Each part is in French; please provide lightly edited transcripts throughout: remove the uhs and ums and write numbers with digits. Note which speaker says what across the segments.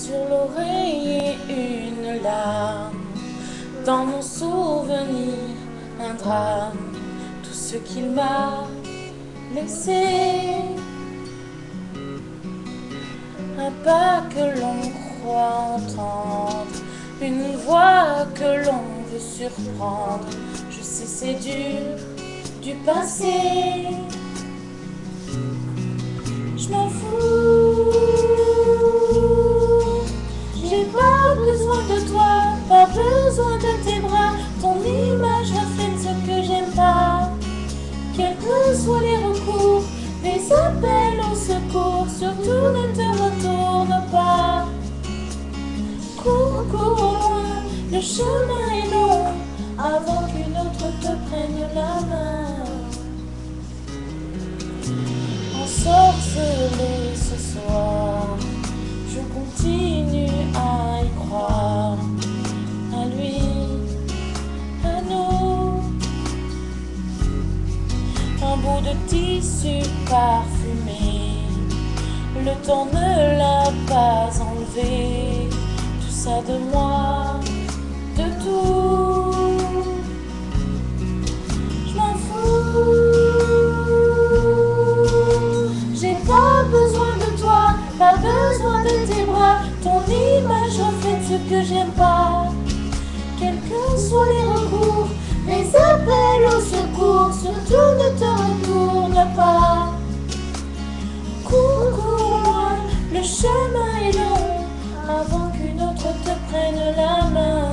Speaker 1: sur l'oreiller une larme, dans mon souvenir un drame, tout ce qu'il m'a laissé. Un pas que l'on croit entendre, une voix que l'on veut surprendre. Je sais c'est dur du passé, je m'en fous. J'ai pas besoin de toi, pas besoin de tes bras. Ton image reflète ce que j'aime pas. Quels que soient les recours, les appels au secours, surtout ne te retourne pas. Cours, cours loin, le chemin est long, avant qu'une autre te prenne la main. Ensorcelé ce soir, je continue à y croire, à lui, à nous. Un bout de tissu parfumé, le temps ne l'a pas enlevé. Tout ça de moi, de tout, je m'en fous. J'ai pas besoin de toi, pas besoin de tes bras. Ton image reflète ce que j'aime pas. Quels que soient les recours, les appels au secours, surtout ne te retourne pas. Cours, cours loin, le chemin est long, avant qu'une autre te prenne la main.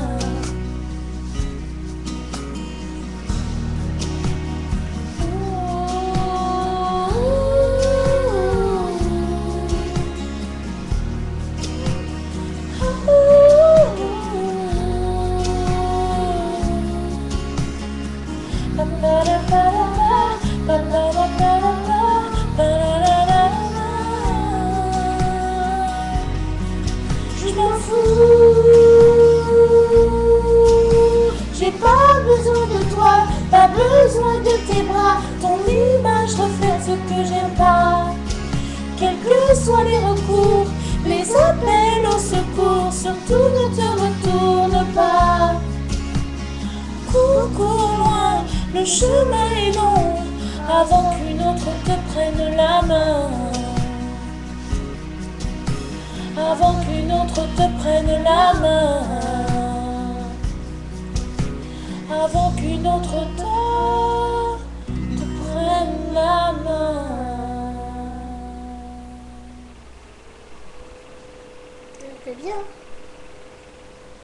Speaker 1: Je m'en fous. J'ai pas besoin de toi, pas besoin de tes bras. Ton image reflète ce que j'aime pas. Quels que soient les recours, les appels au secours, surtout ne te retourne pas. Cours, cours loin, le chemin est long, avant qu'une autre te prenne la main. Avant qu'une autre te prenne la main. Avant qu'une autre te prenne la main.
Speaker 2: C'est bien.